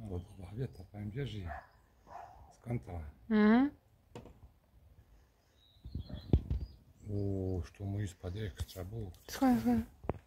malo doba vjetra pa im bježi. Skontala. Što mu ispade ekstra buk. Skoja.